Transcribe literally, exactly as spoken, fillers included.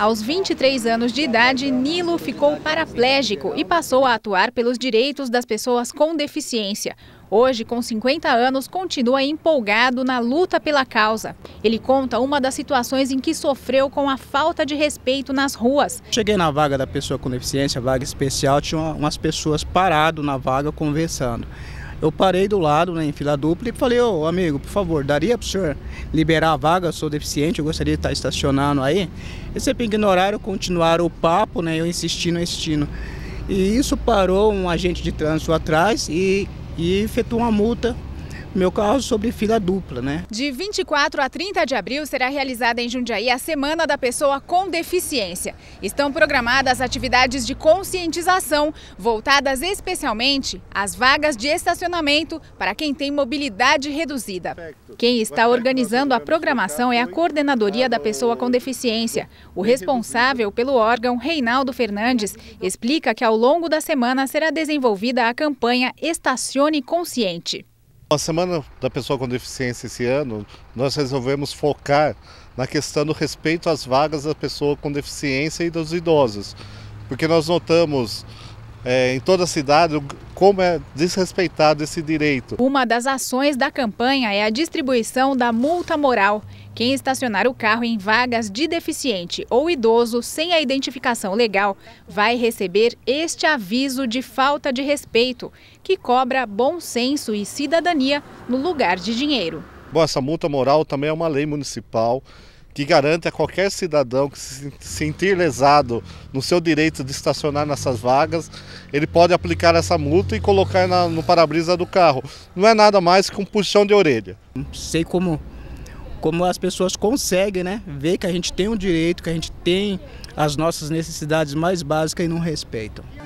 Aos vinte e três anos de idade, Nilo ficou paraplégico e passou a atuar pelos direitos das pessoas com deficiência. Hoje, com cinquenta anos, continua empolgado na luta pela causa. Ele conta uma das situações em que sofreu com a falta de respeito nas ruas. Cheguei na vaga da pessoa com deficiência, vaga especial, tinha umas pessoas paradas na vaga conversando. Eu parei do lado, né, em fila dupla, e falei: ô amigo, por favor, daria para o senhor liberar a vaga? Eu sou deficiente, eu gostaria de estar estacionando aí. E sempre ignoraram, continuaram o papo, né, eu insistindo, insistindo. E isso parou um agente de trânsito atrás e, e efetuou uma multa no meu carro sobre fila dupla, né? De vinte e quatro a trinta de abril será realizada em Jundiaí a Semana da Pessoa com Deficiência. Estão programadas atividades de conscientização voltadas especialmente às vagas de estacionamento para quem tem mobilidade reduzida. Quem está organizando a programação é a Coordenadoria da Pessoa com Deficiência. O responsável pelo órgão, Reinaldo Fernandes, explica que ao longo da semana será desenvolvida a campanha Estacione Consciente. A Semana da Pessoa com Deficiência esse ano, nós resolvemos focar na questão do respeito às vagas da pessoa com deficiência e dos idosos, porque nós notamos é, em toda a cidade como é desrespeitado esse direito. Uma das ações da campanha é a distribuição da multa moral. Quem estacionar o carro em vagas de deficiente ou idoso sem a identificação legal vai receber este aviso de falta de respeito, que cobra bom senso e cidadania no lugar de dinheiro. Bom, essa multa moral também é uma lei municipal que garante a qualquer cidadão que se sentir lesado no seu direito de estacionar nessas vagas, ele pode aplicar essa multa e colocar na, no para-brisa do carro. Não é nada mais que um puxão de orelha. Não sei como... como as pessoas conseguem, né, ver que a gente tem um direito, que a gente tem as nossas necessidades mais básicas e não respeitam.